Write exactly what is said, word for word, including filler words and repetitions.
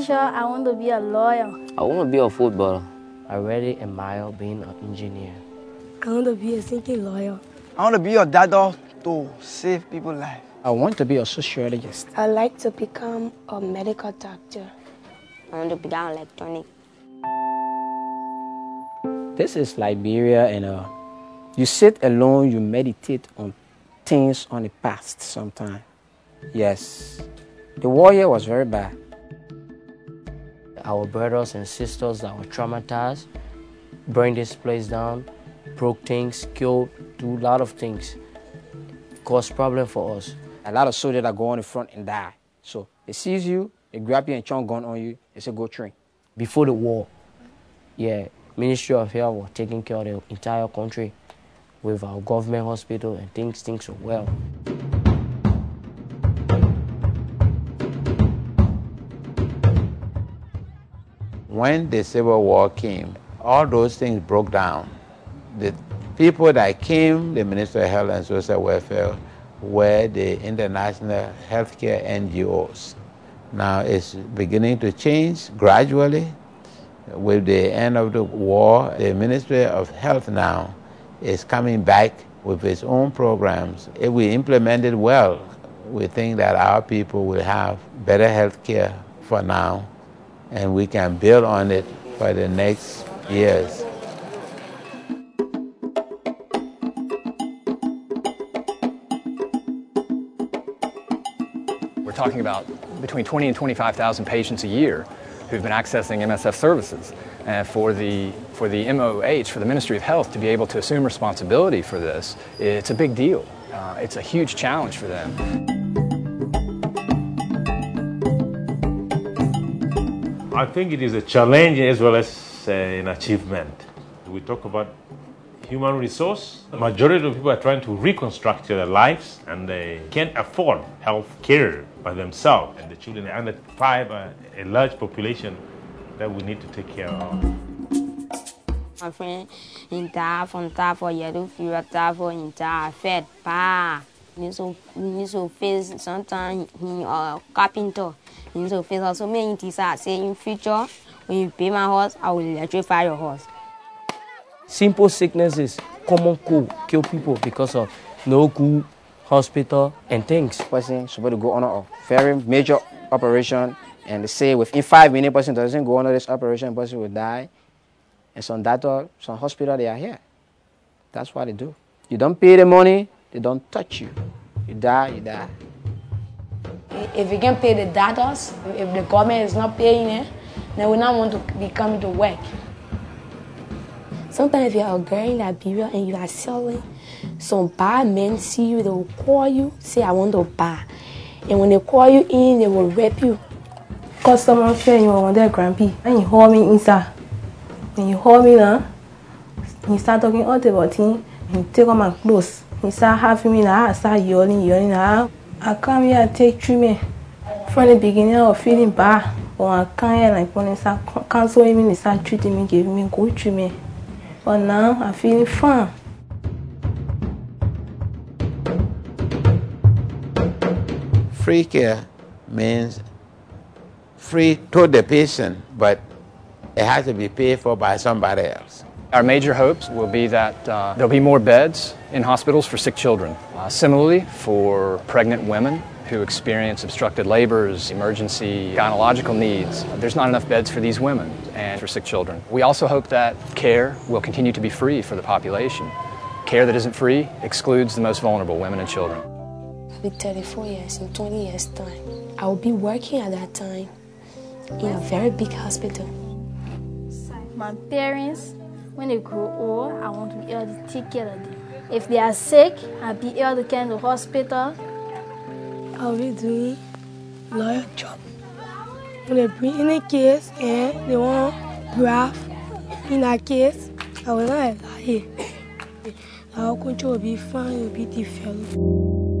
teacher, I want to be a lawyer. I want to be a footballer. I really admire being an engineer. I want to be a singing lawyer. I want to be a doctor to save people's lives. I want to be a sociologist. I like to become a medical doctor. I want to become an electronic. This is Liberia, and uh, you sit alone, you meditate on things on the past sometimes. Yes, the war here was very bad. Our brothers and sisters that were traumatized, burned this place down, broke things, killed, do a lot of things. Caused problem for us. A lot of soldiers that go on the front and die. So they seize you, they grab you and chunk gun on you, they say go train. Before the war, yeah, Ministry of Health was taking care of the entire country with our government hospital and things, things were well. When the Civil War came, all those things broke down. The people that came, the Ministry of Health and Social Welfare, were the international healthcare N G Os. Now it's beginning to change gradually. With the end of the war, the Ministry of Health now is coming back with its own programs. If we implement it well, we think that our people will have better health care for now, and we can build on it for the next years. We're talking about between twenty and twenty-five thousand patients a year who've been accessing M S F services. And for the, for the M O H, for the Ministry of Health, to be able to assume responsibility for this, it's a big deal. Uh, it's a huge challenge for them. I think it is a challenge as well as uh, an achievement. We talk about human resource. The majority of people are trying to reconstruct their lives, and they can't afford health care by themselves. And the children under five are a large population that we need to take care of. My friend in time from time for yellow fever, time for in time fed pa. We so we so face sometimes he a carpenter. He so face also many things I say in future when you pay my horse, I will electrify your horse. Simple sicknesses, common cold, kill people because of no good hospital and things. Person supposed to go on a very major operation, and they say within five minutes, person doesn't go under this operation, person will die. And some doctor, some hospital, they are here. That's what they do. You don't pay the money, they don't touch you. You die, you die. If you can pay the doctors, if the government is not paying it, then we don't want to be coming to work. Sometimes if you are a girl in Liberia and you are selling, some bad men see you, they will call you, say, I want to buy. And when they call you in, they will rape you. Because someone said you want their grandpa, and you hold me inside. When you hold me now, he start talking all about things, he take off my clothes. He start having me now, I start yelling, yelling now. I come here and take treatment. From the beginning, I was feeling bad. But I come here like when they start counseling me, they start treating me, giving me good treatment. But now I'm feeling fine. Free care means free to the patient, but it has to be paid for by somebody else. Our major hopes will be that uh, there'll be more beds in hospitals for sick children. Uh, similarly, for pregnant women who experience obstructed labors, emergency gynecological needs, there's not enough beds for these women and for sick children. We also hope that care will continue to be free for the population. Care that isn't free excludes the most vulnerable women and children. I'll be thirty-four years in twenty years' time. I will be working at that time in a very big hospital. My parents, when they grow old, I want to be able to take care of them. If they are sick, I'll be able to get in the hospital. I'll be doing lawyer job. When they bring in a case and they want graft in that case, I will not lie. Our country will be fine, it will be developed.